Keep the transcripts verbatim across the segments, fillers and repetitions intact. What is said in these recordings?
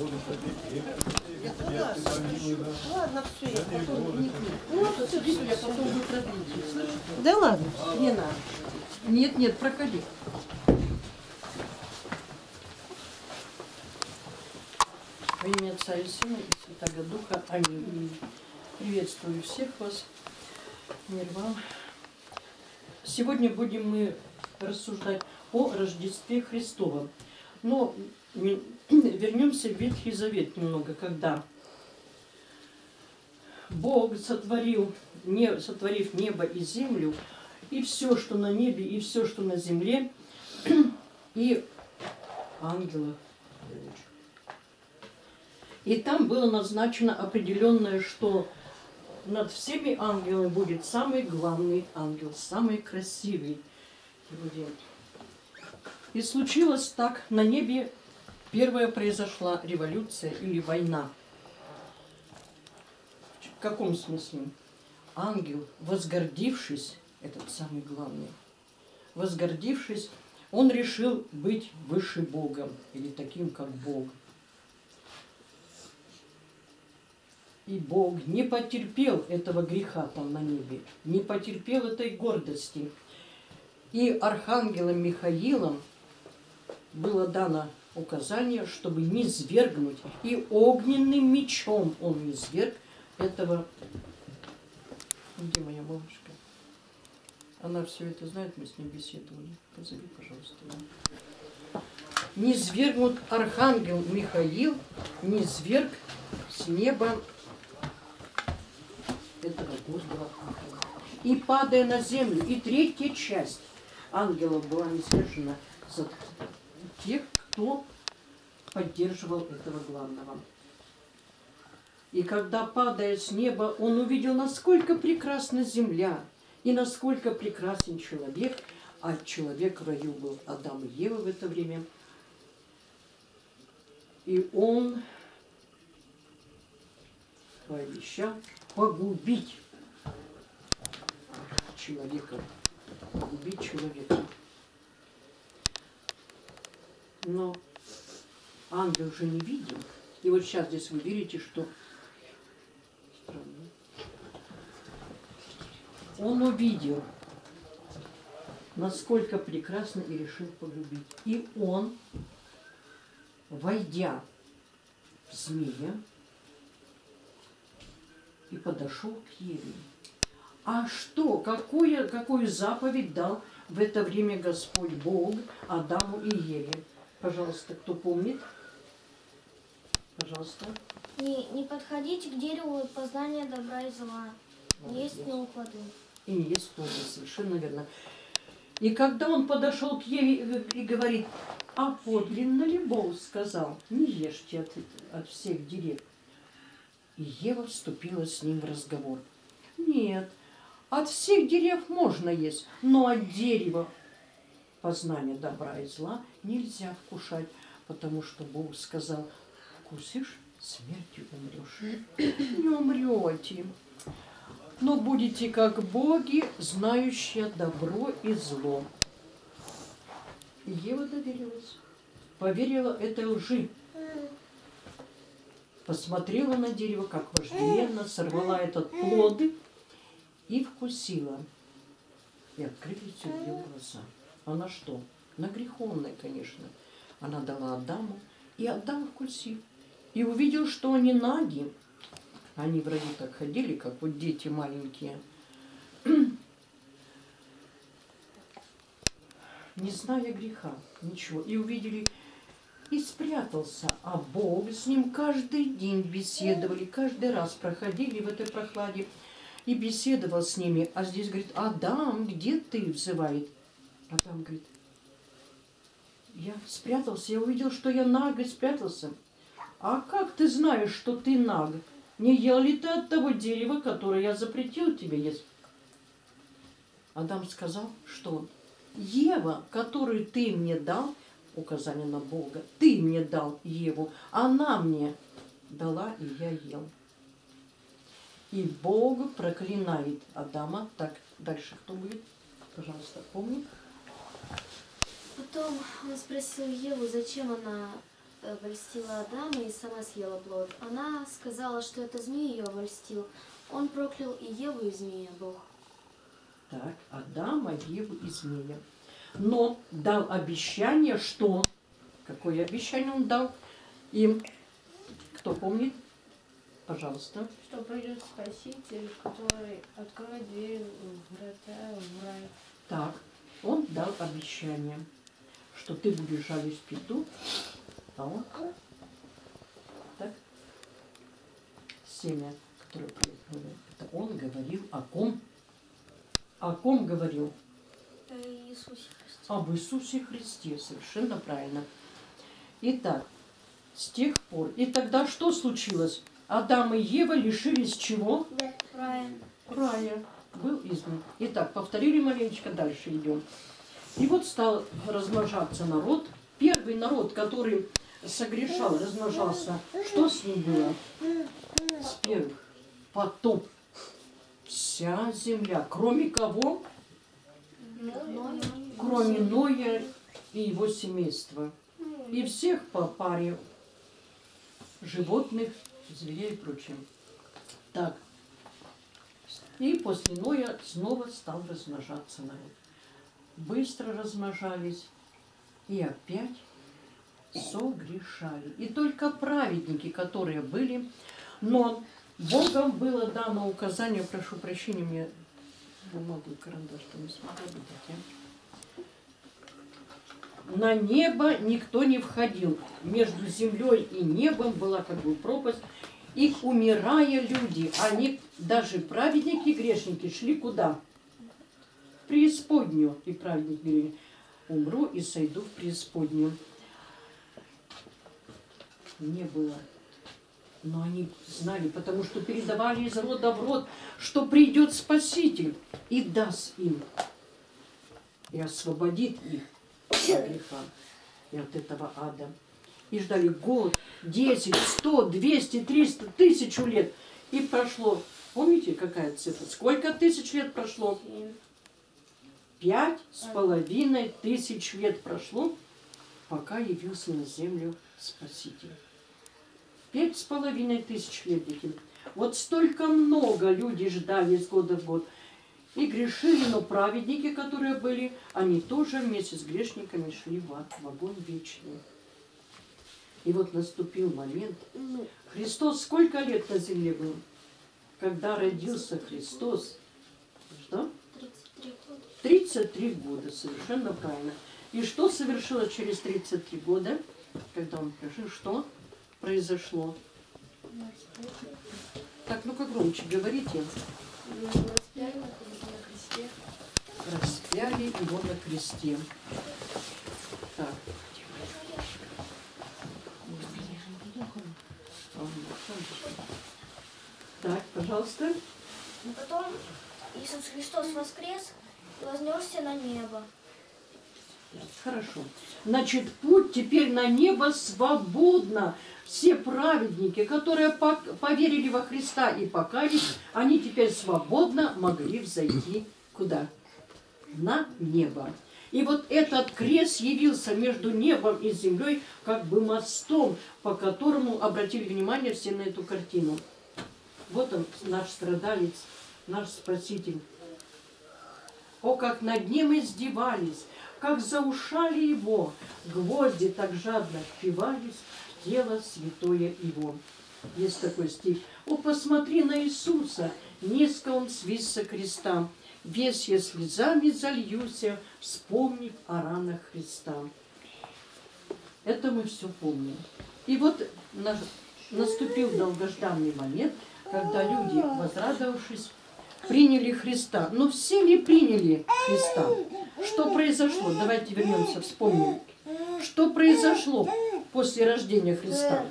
Ладно, все, я потом не Ну, все, я потом буду продвинуть. Да ладно. Не надо. Нет, нет, проходи. Во имя Отца и Сына и Святаго Духа. Аминь. Приветствую всех вас. Мир вам. Сегодня будем мы рассуждать о Рождестве Христовом. Но вернемся в Ветхий Завет немного, когда Бог сотворил, не, сотворив небо и землю, и все, что на небе, и все, что на земле, и ангелов. И там было назначено определенное, что над всеми ангелами будет самый главный ангел, самый красивый. И случилось так, на небе первая произошла революция или война. В каком смысле? Ангел, возгордившись, этот самый главный, возгордившись, он решил быть выше Бога, или таким, как Бог. И Бог не потерпел этого греха там на небе, не потерпел этой гордости. И архангелом Михаилом было дано указание, чтобы низвергнуть, и огненным мечом он низверг этого... Где моя бабушка? Она все это знает, мы с ней беседовали. Позови, пожалуйста. Низвергнут архангел Михаил, низверг с неба этого гордого ангела. И падая на землю, и третья часть ангелов была низвержена за тех, кто поддерживал этого главного. И когда, падая с неба, он увидел, насколько прекрасна земля и насколько прекрасен человек, а человек в раю был Адам и Ева в это время, и он пообещал погубить человека, погубить человека. Но ангел же не видел. И вот сейчас здесь вы видите, что он увидел, насколько прекрасно, и решил погубить. И он, войдя в змея, и подошел к Еве. А что, какую, какую заповедь дал в это время Господь Бог Адаму и Еве? Пожалуйста, кто помнит? Пожалуйста. Не, не подходите к дереву познания добра и зла. Не есть с него плоды. И не есть плоды, совершенно верно. И когда он подошел к Еве и говорит, а подлинно ли Бог сказал, не ешьте от, от всех деревьев? И Ева вступила с ним в разговор. Нет, от всех деревьев можно есть, но от дерева познания добра и зла нельзя вкушать, потому что Бог сказал, вкусишь, смертью умрешь. Не умрете, но будете как боги, знающие добро и зло. И Ева доверилась, поверила этой лжи. Посмотрела на дерево, как вожделенно, сорвала этот плод и вкусила. И открылись у нее глаза. Она что? На греховное, конечно. Она дала Адаму, и Адам вкусил. И увидел, что они наги. Они в раю так ходили, как вот дети маленькие. Не зная греха, ничего. И увидели... И спрятался, а Бог с ним каждый день беседовали, каждый раз проходили в этой прохладе и беседовал с ними. А здесь говорит, Адам, где ты? Взывает. Адам говорит, я спрятался, я увидел, что я наг и спрятался. А как ты знаешь, что ты наг? Не ел ли ты от того дерева, которое я запретил тебе есть? Адам сказал, что Ева, которую ты мне дал, указание на Бога. Ты мне дал Еву, она мне дала, и я ел. И Бог проклинает Адама. Так, дальше кто будет? Пожалуйста, помни. Потом он спросил Еву, зачем она обольстила Адама и сама съела плод. Она сказала, что это змей ее обольстил. Он проклял и Еву, и змея Бог. Так, Адама, Еву и змея. Но дал обещание, что? Какое обещание он дал им? Кто помнит? Пожалуйста. Что придет Спаситель, который откроет дверь в врата в рай. Так, он дал обещание, что ты будешь жалить петух, а он так, семя, которое происходит, это он говорил о ком? О ком говорил? Э, Иисусе Христе. Об Иисусе Христе, совершенно правильно. Итак, с тех пор, и тогда что случилось? Адам и Ева лишились чего? Рая. Рая. Был изгнан. Итак, повторили маленечко, дальше идем. И вот стал размножаться народ. Первый народ, который согрешал, размножался, что с ним было? С первых. Потоп. Вся земля. Кроме кого? Кроме Ноя и его семейства. И всех по паре животных, зверей и прочее. Так. И после Ноя снова стал размножаться народ. Быстро размножались и опять согрешали. И только праведники, которые были, но Богом было дано указание, прошу прощения, мне бумагу и карандаш, что не смогу видеть, а? На небо никто не входил. Между землей и небом была как бы пропасть. И умирая люди, они, даже праведники и грешники, шли куда? В преисподнюю. И праведники говорили: умру и сойду в преисподнюю. Не было. Но они знали, потому что передавали из рода в род, что придет Спаситель и даст им, и освободит их от греха и от этого ада. И ждали год, десять, сто, двести, триста, тысячу лет. И прошло, помните, какая цифра? Сколько тысяч лет прошло? Пять с половиной тысяч лет прошло, пока явился на землю Спаситель. Пять с половиной тысяч лет, дети. Вот столько много люди ждали из года в год. И грешили, но праведники, которые были, они тоже вместе с грешниками шли в ад, в огонь вечный. И вот наступил момент. Христос сколько лет на земле был? Когда родился Христос? Что? тридцать три года, совершенно правильно. И что совершилось через тридцать три года, когда он пришел? Что произошло? Так, ну-ка громче говорите. Распяли его на кресте. Так. Так, пожалуйста. Потом Иисус Христос воскрес и вознесся на небо. Хорошо. Значит, путь теперь на небо свободно. Все праведники, которые поверили во Христа и покаялись, они теперь свободно могли взойти куда? На небо. И вот этот крест явился между небом и землей как бы мостом, по которому обратили внимание все на эту картину. Вот он, наш страдалец, наш Спаситель. О, как над ним издевались, как заушали его, гвозди так жадно впивались в тело святое его. Есть такой стих. О, посмотри на Иисуса, низко он свис со креста, весь я слезами зальюся, вспомнив о ранах Христа. Это мы все помним. И вот наступил долгожданный момент, когда люди, возрадовавшись, приняли Христа. Но все ли приняли Христа? Что произошло? Давайте вернемся, вспомним. Что произошло после рождения Христа?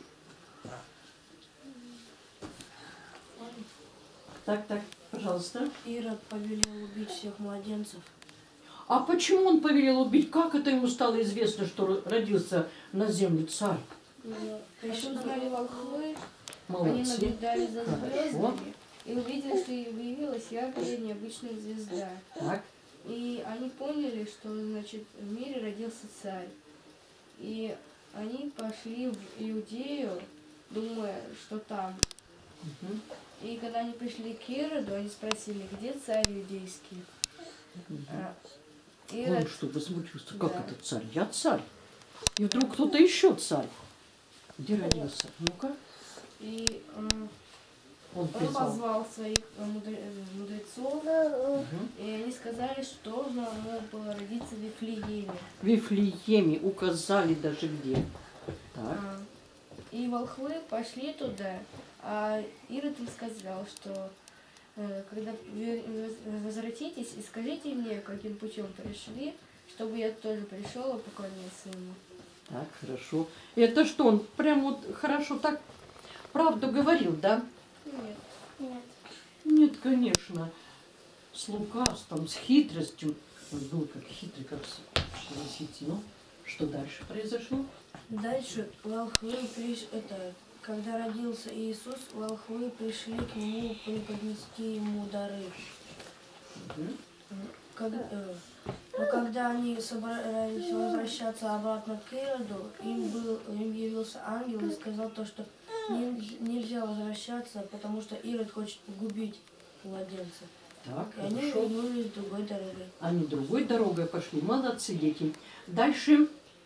Так, так, пожалуйста. Ирод повелел убить всех младенцев. А почему он повелел убить? Как это ему стало известно, что родился на земле царь? Еще узнали волхвы, они Молодцы. наблюдали за Хорошо. звездами и увидели, что явилась яркая необычная звезда. Так. И они поняли, что, значит, в мире родился царь. И они пошли в Иудею, думая, что там. Мгм. И когда они пришли к Ироду, они спросили, где царь иудейский? А, Он Ирод, что, возмутился? Как Да. это царь? Я царь. И вдруг кто-то еще царь. Где родился? Ну-ка. и м, Он он призвал. позвал своих э, мудре- э, мудрецов, Мгм. и они сказали, что должно ему было родиться в Вифлееме. В Вифлееме указали даже где. Так. А, И волхвы пошли туда, а Ирод им сказал, что э, когда ве- воз- возвратитесь, и скажите мне, каким путем пришли, чтобы я тоже пришел и поклонился ему. Так, хорошо. Это что, он прям вот хорошо так правду говорил, да? Нет. Нет. Нет, конечно. С лукавством, с хитростью. Он был как хитрый, как сети. Ну, что дальше произошло? Дальше волхвы приш... это, когда родился Иисус, волхвы пришли к нему преподнести ему дары. Мгм. Как- э, но когда они собрались возвращаться обратно к Ироду, им, был, им явился ангел и сказал то, что нельзя, нельзя возвращаться, потому что Ирод хочет погубить младенца. Так, И они хорошо. вернулись другой дорогой. Они другой дорогой пошли. Молодцы, дети. Дальше.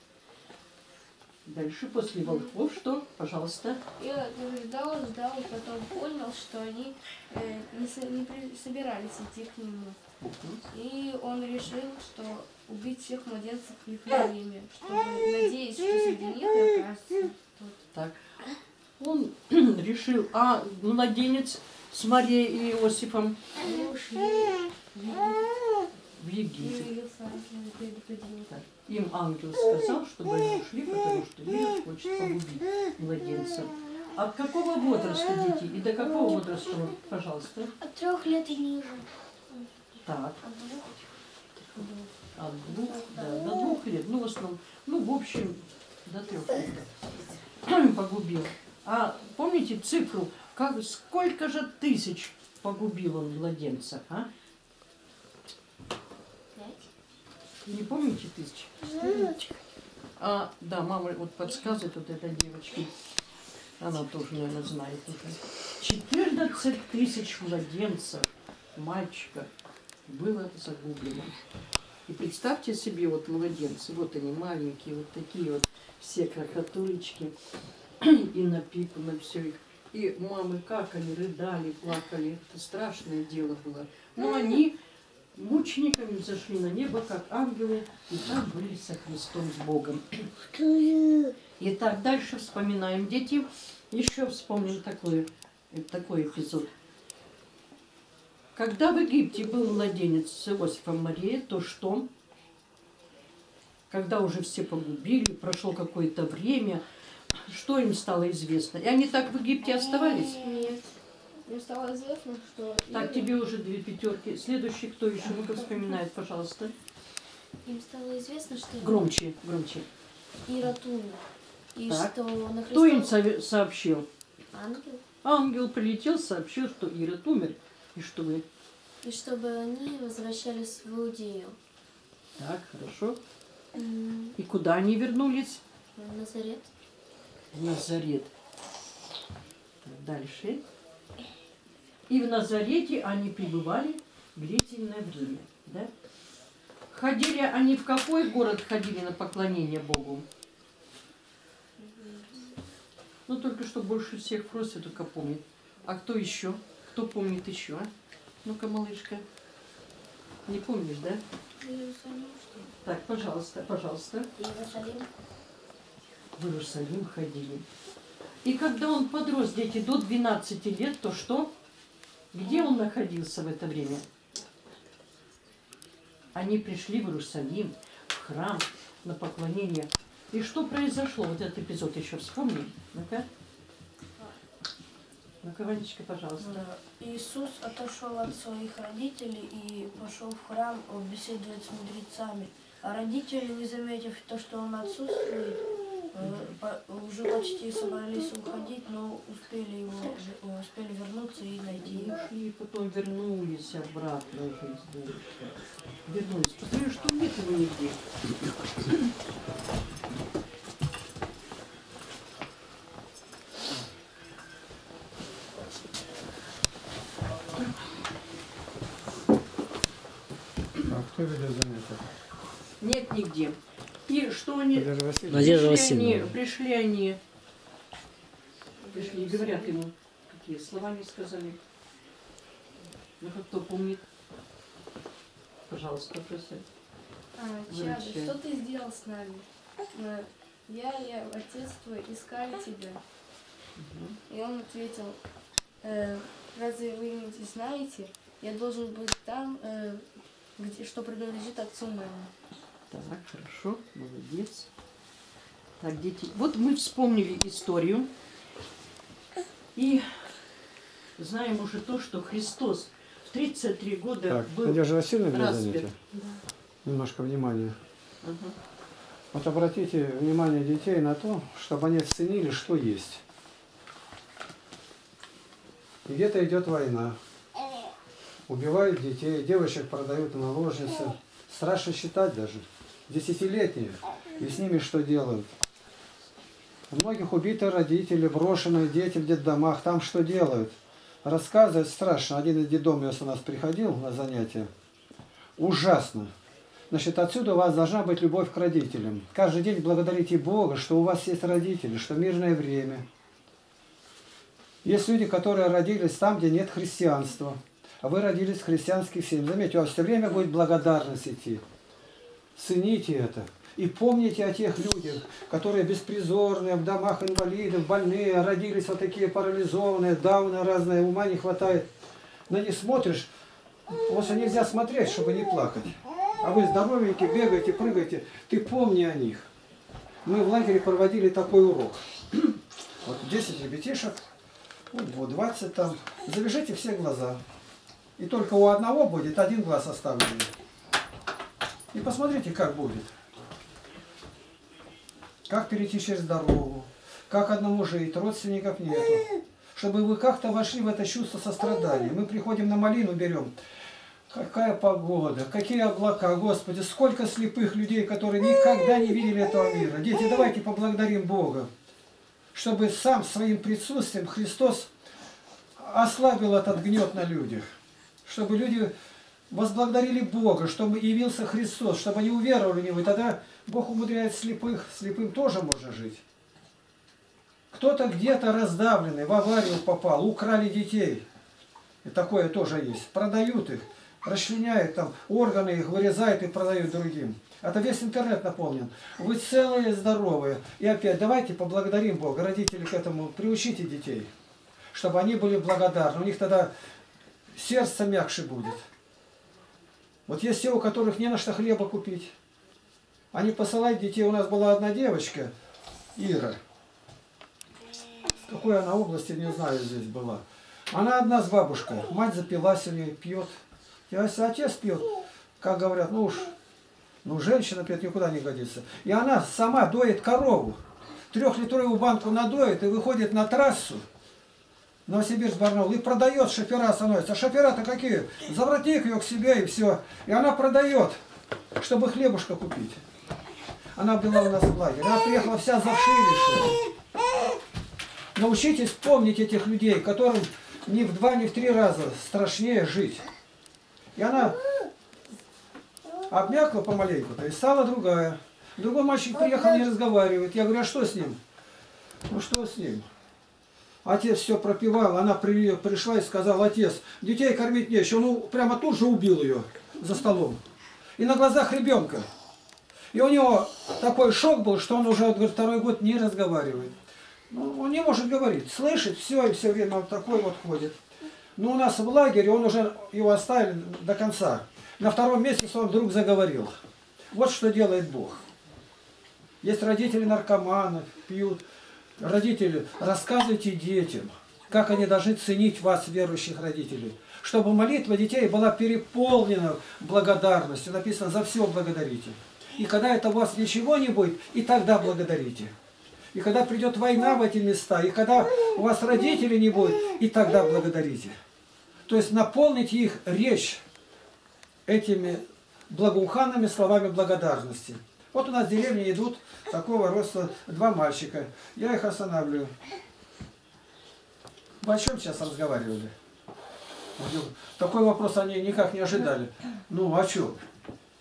Дальше после волков что? Пожалуйста. Ирод ждал, ждал, и потом понял, что они э, не, со- не при- собирались идти к нему. И он решил, что убить всех младенцев в Вифлееме, чтобы надеясь, что среди них и окажется тот. Так. Он решил, а младенец с Марией и Иосифом Они ушли в и Египет. явился ангел и предупредил. Так. Им ангел сказал, чтобы они ушли, потому что Ирод хочет погубить младенца. От какого возраста дети и до какого возраста, вот, пожалуйста? От трех лет и ниже. Так. От двух, да, до двух лет. Ну, в основном, ну, в общем, до трех лет. Погубил. А помните цифру, как, сколько же тысяч погубил он младенцев, а? Не помните тысяч? А, да, мама вот подсказывает, вот этой девочке. Она тоже, наверное, знает уже. четырнадцать тысяч младенцев, мальчиков, было загублено. И представьте себе, вот младенцы, вот они маленькие, вот такие вот, все крохотулечки, и напипано все их. И мамы как они рыдали, плакали, это страшное дело было. Но они мучениками зашли на небо, как ангелы, и там были со Христом, с Богом. Итак, дальше вспоминаем, дети. Еще вспомним такой, такой эпизод. Когда в Египте был младенец с Иосифом Марией, то что? Когда уже все погубили, прошло какое-то время, что им стало известно? И они так в Египте оставались? Нет. Мне стало известно, что Так, Ирод- тебе уже две пятерки. Следующий, кто еще? Ну-ка вспоминает, пожалуйста. Им стало известно, что Громче, громче. Ирод умер. И Так. что на Кто им Христос... сове- сообщил? Ангел. Ангел прилетел, сообщил, что Ирод умер. И что вы? И чтобы они возвращались в Иудею. Так, хорошо. М, И куда они вернулись? В Назарет. В Назарет. Так, дальше. И в Назарете они пребывали длительное время. Да? Ходили они в какой город ходили на поклонение Богу? Ну, только что больше всех Фрося только помнит. А кто еще? Кто помнит еще? А? Ну-ка, малышка. Не помнишь, да? Иерусалим, что ли? Так, пожалуйста, пожалуйста. Иерусалим. В Иерусалим ходили. И когда он подрос, дети, до двенадцати лет, то что? Где он находился в это время? Они пришли в Иерусалим, в храм, на поклонение. И что произошло? Вот этот эпизод еще вспомни. Ну-ка. Ну-ка, Ванечка, пожалуйста. Иисус отошел от своих родителей и пошел в храм беседовать с мудрецами. А родители, не заметив то, что он отсутствует, э, по- уже почти собрались уходить, но успели его э, успели вернуться и найти его. Ушли, потом вернулись обратно уже из дома. Вернулись. Посмотри, что нет его нигде. Кто ведет занятия? Нет нигде. И что они... Надежда Васильевна. Надежда пришли они, Васильевна. пришли они, пришли и говорят ему, какие слова не сказали. Ну, как кто помнит? Пожалуйста, просит. А, Чада, Врачи. что ты сделал с нами? А, Я и отец твой искали тебя. И он ответил, «Э, разве вы не знаете, я должен быть там, э, где, что принадлежит отцу моему. Так, хорошо, молодец. Так, дети, вот мы вспомнили историю и знаем уже то, что Христос в тридцать три года Так, был Надежда Васильевна ведет распят. занятия? Немножко внимания. Ага. Вот обратите внимание детей на то, чтобы они ценили, что есть. И где-то идет война. Убивают детей, девочек продают на наложницы. Страшно считать даже. Десятилетние. И с ними что делают? У многих убиты родители, брошенные дети в детдомах. Там что делают? Рассказывать страшно. Один из детдомов у нас приходил на занятия. Ужасно. Значит, отсюда у вас должна быть любовь к родителям. Каждый день благодарите Бога, что у вас есть родители, что мирное время. Есть люди, которые родились там, где нет христианства. А вы родились в христианских семьях. Заметьте, у вас все время будет благодарность идти. Цените это. И помните о тех людях, которые беспризорные, в домах инвалидов, больные, родились вот такие парализованные, дауны разные, ума не хватает. На них смотришь, просто нельзя смотреть, чтобы не плакать. А вы здоровенькие, бегаете, прыгаете, ты помни о них. Мы в лагере проводили такой урок. Вот десять ребятишек, вот двадцать там. Завяжите все глаза. И только у одного будет один глаз оставленный. И посмотрите, как будет. Как перейти через дорогу, как одному жить, родственников нету. Чтобы вы как-то вошли в это чувство сострадания. Мы приходим на малину, берем. Какая погода, какие облака, Господи, сколько слепых людей, которые никогда не видели этого мира. Дети, давайте поблагодарим Бога, чтобы сам своим присутствием Христос ослабил этот гнет на людях. Чтобы люди возблагодарили Бога, чтобы явился Христос, чтобы они уверовали в Него. И тогда Бог умудряет слепых, слепым тоже можно жить. Кто-то где-то раздавленный, в аварию попал, украли детей. И такое тоже есть. Продают их, расчленяют там, органы их вырезают и продают другим. Это весь интернет наполнен. Вы целые, здоровые. И опять давайте поблагодарим Бога. Родители к этому приучите детей, чтобы они были благодарны. У них тогда сердце мягче будет. Вот есть те, у которых не на что хлеба купить. Они посылают детей. У нас была одна девочка, Ира. С какой она области, не знаю, здесь была. Она одна с бабушкой. Мать запилась у нее, пьет. И отец пьет. Как говорят, ну уж, ну женщина пьет, никуда не годится. И она сама доит корову. Трехлитровую банку надоит и выходит на трассу. Новосибирск, Барнаул, и продает, шофера становятся. А шофера-то какие? Завратник ее к себе и все. И она продает, чтобы хлебушка купить. Она была у нас в лагере. Она приехала вся завшивившая. Научитесь помнить этих людей, которым ни в два, ни в три раза страшнее жить. И она обмякла помаленьку-то и стала другая. Другой мальчик приехал, не разговаривает. Я говорю, а что с ним? Ну что с ним? Отец все пропивал, она при, пришла и сказала, отец, детей кормить нечего. Ну, прямо тут же убил ее за столом. И на глазах ребенка. И у него такой шок был, что он уже говорит, второй год не разговаривает. Ну, он не может говорить. Слышит все, и все время вот такой вот ходит. Но у нас в лагере, он уже его оставили до конца. На втором месяце он вдруг заговорил. Вот что делает Бог. Есть родители наркоманов, пьют. Родители, рассказывайте детям, как они должны ценить вас, верующих родителей. Чтобы молитва детей была переполнена благодарностью. Написано, за все благодарите. И когда это у вас ничего не будет, и тогда благодарите. И когда придет война в эти места, и когда у вас родителей не будет, и тогда благодарите. То есть наполните их речь этими благоуханными словами благодарности. Вот у нас в деревне идут такого роста два мальчика. Я их останавливаю. Вы о чем сейчас разговаривали? Такой вопрос они никак не ожидали. Ну, о чем?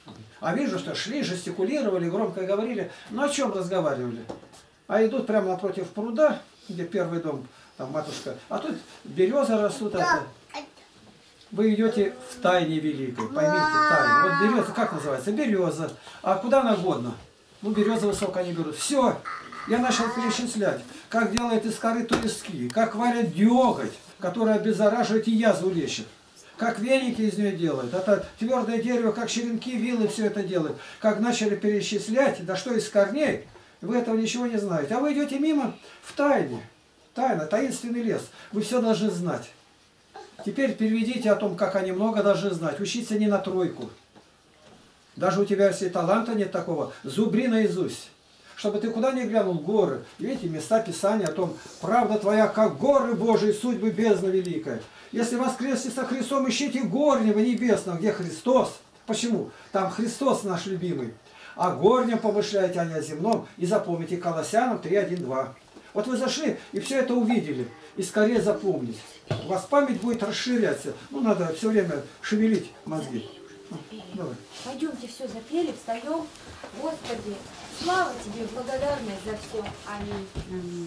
А вижу, что шли, жестикулировали, громко говорили. Ну о чем разговаривали? А идут прямо напротив пруда, где первый дом, там матушка. А тут березы растут. Это. Вы идете в тайне великой. Поймите, тайна. Вот береза, как называется? Береза. А куда она годна? Ну, береза высоко они берут. Все. Я начал перечислять, как делают из коры туиски, как варят деготь, который обеззараживает и язву лечит. Как веники из нее делают. Это твердое дерево, как черенки, вилы, все это делают. Как начали перечислять, да что из корней, вы этого ничего не знаете. А вы идете мимо в тайне. Тайна, таинственный лес. Вы все должны знать. Теперь переведите о том, как они много должны знать. Учиться не на тройку. Даже у тебя, если таланта нет такого, зубри наизусть. Чтобы ты куда ни глянул, горы. Видите, места Писания о том, правда твоя, как горы Божии, судьбы бездна великая. Если воскресите со Христом, ищите горнего небесного, где Христос. Почему? Там Христос наш любимый. А горнем помышляйте, а не о земном. И запомните Колоссянам три, один, два. Вот вы зашли и все это увидели. И скорее запомните. У вас память будет расширяться. Ну, надо все время шевелить мозги. Давай. Пойдемте, все запели, встаем. Господи, слава Тебе, благодарность за все. Аминь. Аминь.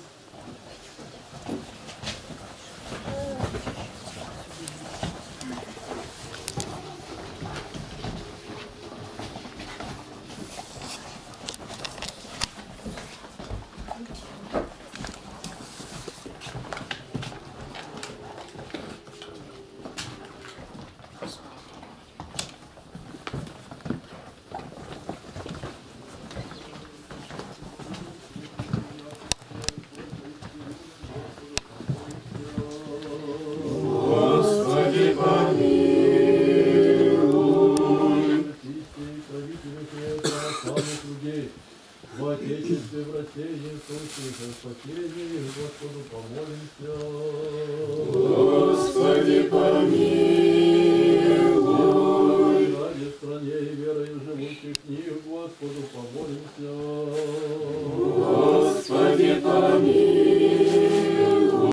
Господи, помилуй. Ради стране и верой живущих в них, Господу помолимся. Господи, помилуй.